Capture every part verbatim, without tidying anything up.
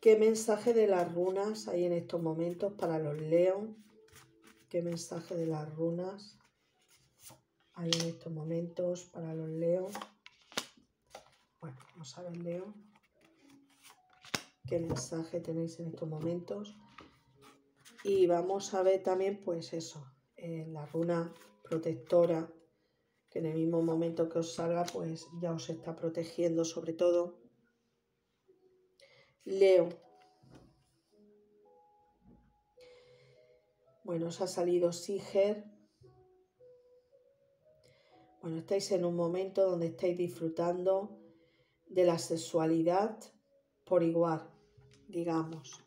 ¿Qué mensaje de las runas hay en estos momentos para los Leo? ¿Qué mensaje de las runas hay en estos momentos para los Leo? Bueno, vamos a ver, Leo. ¿Qué mensaje tenéis en estos momentos? Y vamos a ver también, pues eso, eh, la runa protectora, que en el mismo momento que os salga, pues ya os está protegiendo sobre todo. Leo. Bueno, os ha salido Siger. Bueno, estáis en un momento donde estáis disfrutando de la sexualidad por igual, digamos.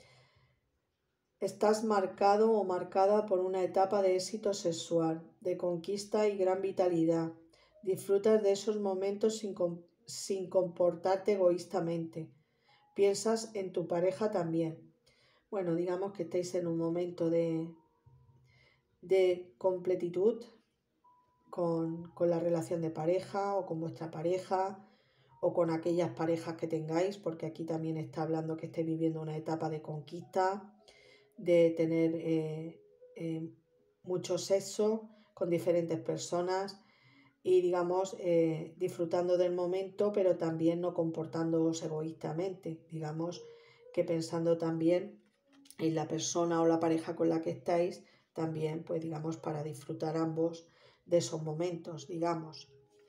Estás marcado o marcada por una etapa de éxito sexual, de conquista y gran vitalidad. Disfrutas de esos momentos sin, sin comportarte egoístamente. Piensas en tu pareja también. Bueno, digamos que estáis en un momento de, de completitud con, con la relación de pareja o con vuestra pareja o con aquellas parejas que tengáis, porque aquí también está hablando que estáis viviendo una etapa de conquista, de tener eh, eh, mucho sexo con diferentes personas y digamos eh, disfrutando del momento, pero también no comportándoos egoístamente, digamos que pensando también en la persona o la pareja con la que estáis, también pues digamos para disfrutar ambos de esos momentos, digamos.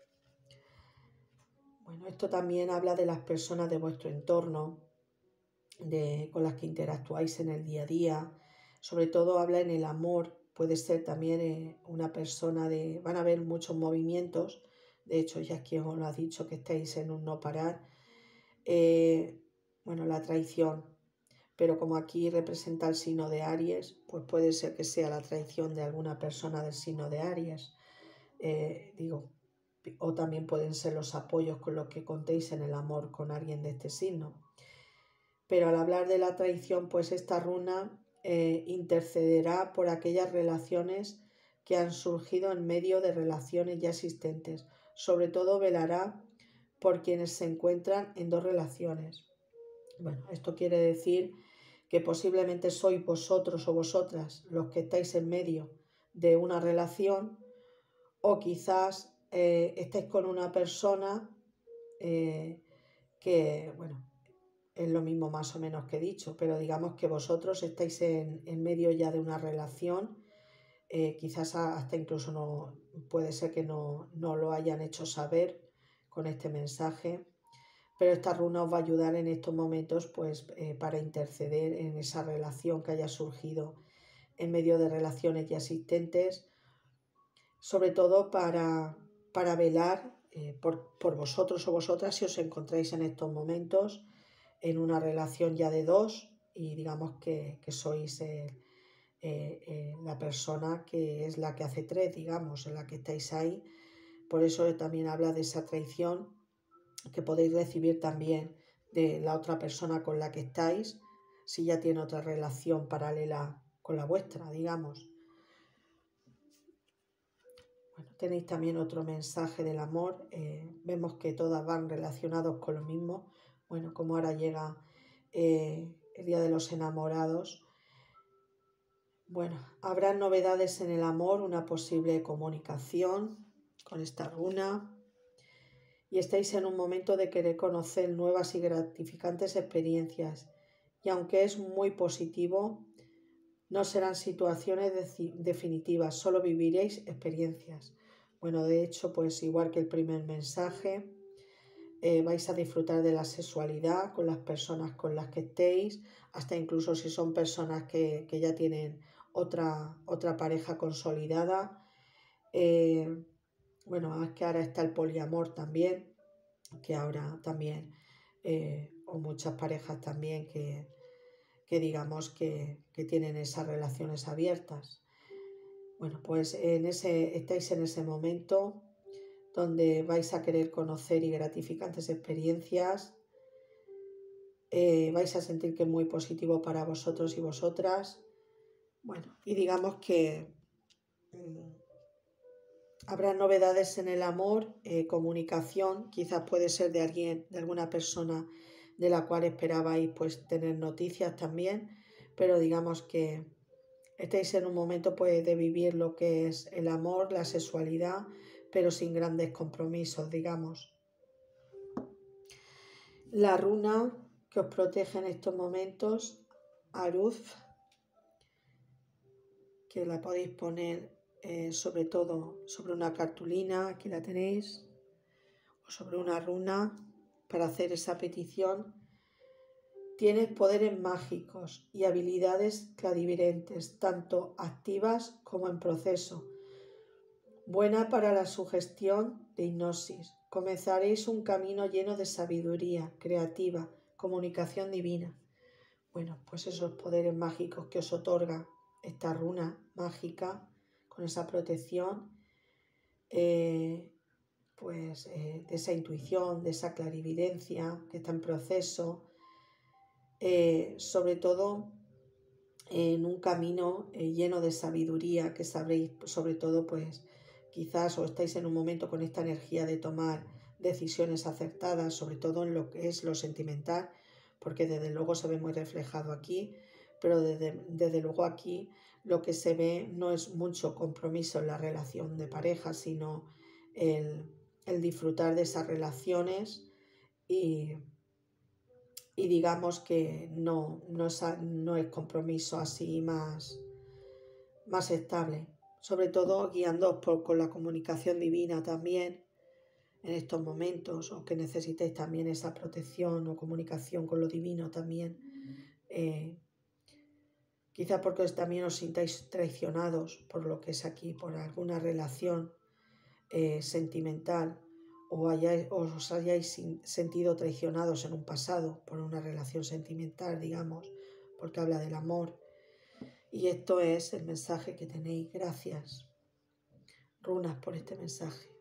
Bueno, esto también habla de las personas de vuestro entorno, de, con las que interactuáis en el día a día. Sobre todo habla en el amor, puede ser también eh, una persona de... Van a haber muchos movimientos, de hecho ya quien os lo ha dicho que estáis en un no parar. Eh, bueno, la traición, pero como aquí representa el signo de Aries, pues puede ser que sea la traición de alguna persona del signo de Aries. Eh, digo, o también pueden ser los apoyos con los que contéis en el amor con alguien de este signo. Pero al hablar de la traición, pues esta runa eh, intercederá por aquellas relaciones que han surgido en medio de relaciones ya existentes. Sobre todo velará por quienes se encuentran en dos relaciones. Bueno, esto quiere decir que posiblemente sois vosotros o vosotras los que estáis en medio de una relación, o quizás eh, estáis con una persona eh, que, bueno, es lo mismo más o menos que he dicho, pero digamos que vosotros estáis en, en medio ya de una relación, eh, quizás hasta incluso no, puede ser que no, no lo hayan hecho saber con este mensaje, pero esta runa os va a ayudar en estos momentos pues eh, para interceder en esa relación que haya surgido en medio de relaciones ya existentes, sobre todo para, para velar eh, por, por vosotros o vosotras si os encontráis en estos momentos en una relación ya de dos y digamos que, que sois eh, eh, eh, la persona que es la que hace tres, digamos, en la que estáis ahí. Por eso también habla de esa traición que podéis recibir también de la otra persona con la que estáis, si ya tiene otra relación paralela con la vuestra, digamos. Bueno, tenéis también otro mensaje del amor. Eh, vemos que todas van relacionados con lo mismo. Bueno, como ahora llega eh, el Día de los Enamorados. Bueno, habrá novedades en el amor, una posible comunicación con esta runa. Y estáis en un momento de querer conocer nuevas y gratificantes experiencias. Y aunque es muy positivo, no serán situaciones de definitivas, solo viviréis experiencias. Bueno, de hecho, pues igual que el primer mensaje, eh, vais a disfrutar de la sexualidad con las personas con las que estéis, hasta incluso si son personas que, que ya tienen otra, otra pareja consolidada. Eh, bueno, es que ahora está el poliamor también, que ahora también, eh, o muchas parejas también que, que digamos que, que tienen esas relaciones abiertas. Bueno, pues en ese, estáis en ese momento donde vais a querer conocer y gratificantes experiencias. Eh, vais a sentir que es muy positivo para vosotros y vosotras. Bueno, y digamos que mmm, habrá novedades en el amor, eh, comunicación, quizás puede ser de alguien, de alguna persona de la cual esperabais pues tener noticias también, pero digamos que estáis en un momento pues de vivir lo que es el amor, la sexualidad, pero sin grandes compromisos, digamos. La runa que os protege en estos momentos, Aruz, que la podéis poner eh, sobre todo sobre una cartulina, aquí la tenéis, o sobre una runa para hacer esa petición. Tienes poderes mágicos y habilidades clarividentes, tanto activas como en proceso. Buena para la sugestión de hipnosis. Comenzaréis un camino lleno de sabiduría creativa, comunicación divina. Bueno, pues esos poderes mágicos que os otorga esta runa mágica con esa protección, eh, pues eh, de esa intuición, de esa clarividencia que está en proceso, eh, sobre todo en un camino eh, lleno de sabiduría que sabréis, sobre todo pues quizás o estáis en un momento con esta energía de tomar decisiones acertadas, sobre todo en lo que es lo sentimental, porque desde luego se ve muy reflejado aquí, pero desde, desde luego aquí lo que se ve no es mucho compromiso en la relación de pareja, sino el, el disfrutar de esas relaciones y, y digamos que no, no, es, no es compromiso así más, más estable, sobre todo guiándoos por, con la comunicación divina también en estos momentos, o que necesitéis también esa protección o comunicación con lo divino también, eh, quizá porque también os sintáis traicionados por lo que es aquí, por alguna relación eh, sentimental, o, hayáis, o os hayáis sentido traicionados en un pasado por una relación sentimental, digamos, porque habla del amor. Y esto es el mensaje que tenéis. Gracias, runas, por este mensaje.